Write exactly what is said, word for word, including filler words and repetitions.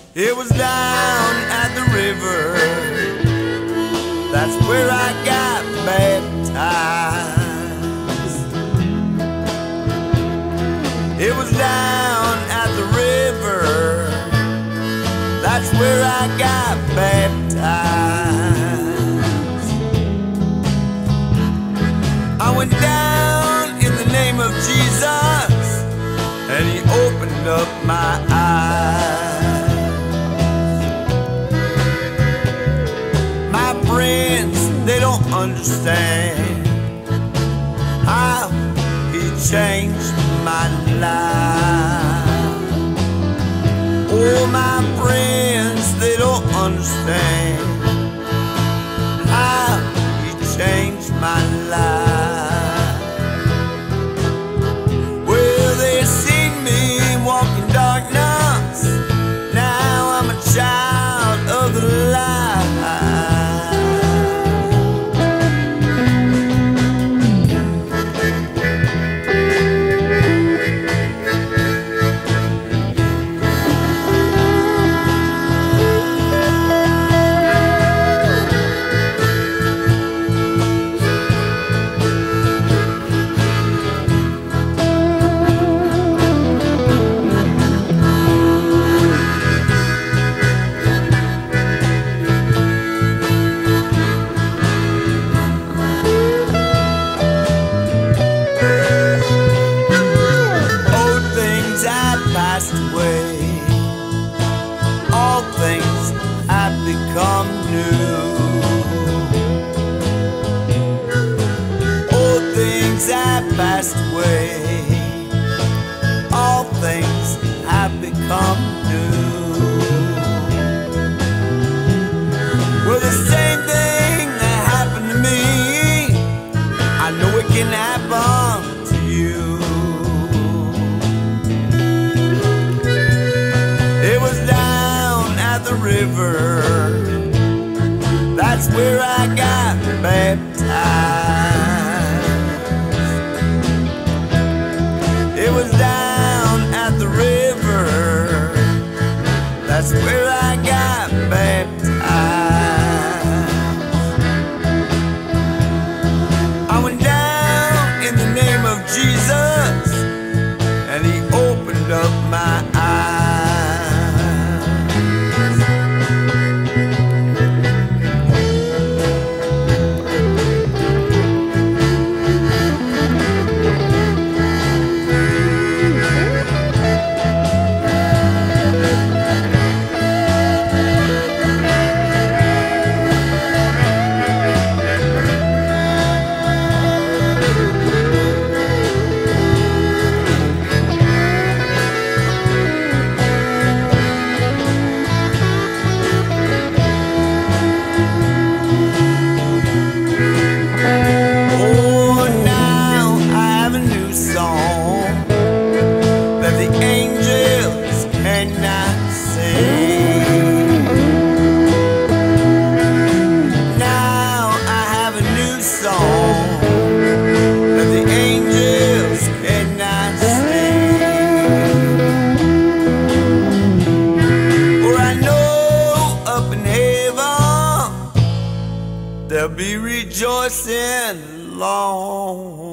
It was down at the river, that's where I got baptized. It was down at the river, that's where I got baptized. I went down in the name of Jesus, and He opened up my eyes. My friends, they don't understand how He changed my life. Oh, my friends, they don't understand how He changed my life. Well, they seen me walk in darkness, now I'm a child of the light. All things have become new. Old things have passed away. All things have become new. Well, the same thing that happened to me, I know it can happen to you. River, that's where I got baptized. It was down at the river, that's where I got baptized. I went down in the name of Jesus, and He opened up my eyes. There'll be rejoicing long.